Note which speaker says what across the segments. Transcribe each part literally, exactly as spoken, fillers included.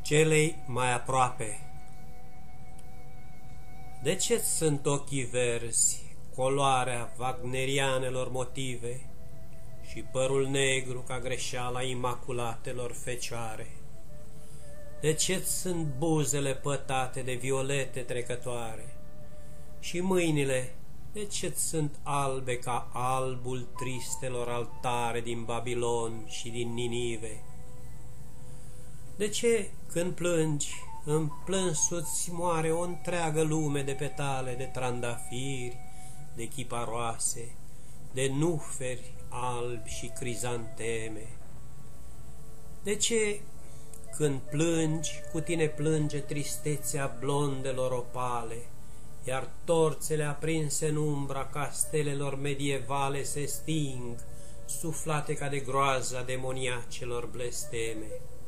Speaker 1: Celei mai aproape. De ce sunt ochii verzi, coloarea wagnerianelor motive, și părul negru ca greșeala imaculatelor fecioare? De ce sunt buzele pătate de violete trecătoare, și mâinile de ce sunt albe ca albul tristelor altare din Babilon și din Ninive? De ce, când plângi, în plânsuți moare o întreagă lume de petale, de trandafiri, de chiparoase, de nuferi albi și crizanteme? De ce, când plângi, cu tine plânge tristețea blondelor opale, iar torțele aprinse în umbra castelelor medievale se sting, suflate ca de groaza demoniacelor blesteme?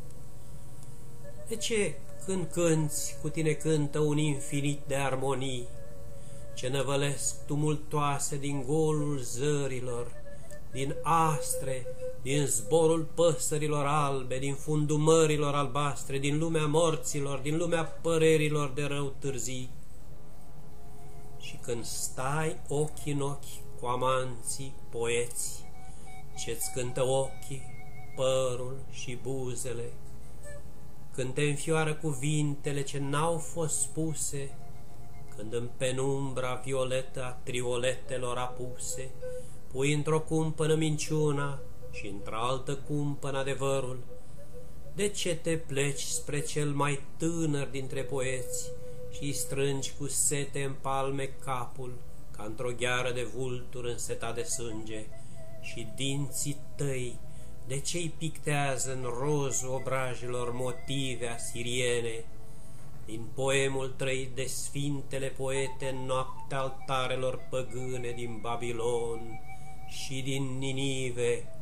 Speaker 1: De ce, când cânți, cu tine cântă un infinit de armonii, ce năvălesc tumultoase din golul zărilor, din astre, din zborul păsărilor albe, din fundul mărilor albastre, din lumea morților, din lumea părerilor de rău târzii? Și când stai ochi în ochi cu amanții poeți, ce-ți cântă ochii, părul și buzele, când te înfioară cuvintele ce n-au fost spuse, când în penumbra violetă a trioletelor apuse pui într-o cumpănă minciuna și într-altă cumpănă adevărul, de ce te pleci spre cel mai tânăr dintre poeți și îi strângi cu sete în palme capul, ca într-o gheară de vultur însetat de sânge, și dinții tăi de ce-i pictează în rozul obrajilor motive asiriene, din poemul trăit de sfintele poete în noaptea altarelor păgâne din Babilon și din Ninive?